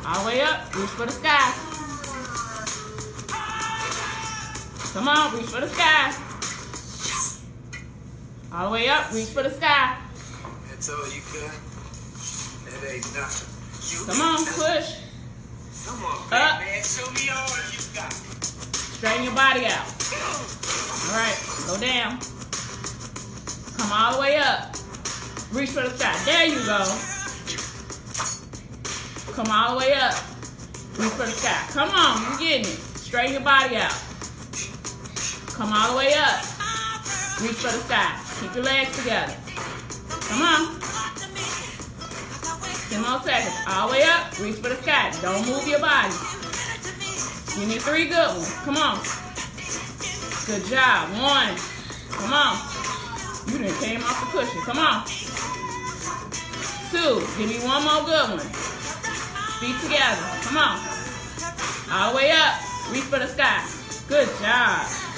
All the way up. Reach for the sky. Come on, reach for the sky. All the way up. Reach for the sky. That's all you got? That ain't nothing. Come on, push. Come on, Up. man. Show me all you got. Straighten your body out. All right, go down. Come all the way up. Reach for the sky. There you go. Come all the way up. Reach for the sky. Come on, you're getting it. Straighten your body out. Come all the way up. Reach for the sky. Keep your legs together. Come on. 10 more seconds. All the way up. Reach for the sky. Don't move your body. You need 3 good ones. Come on. Good job. 1. Come on. You done came off the cushion. Come on. 2. Give me 1 more good one. Feet together. Come on. All the way up. Reach for the sky. Good job.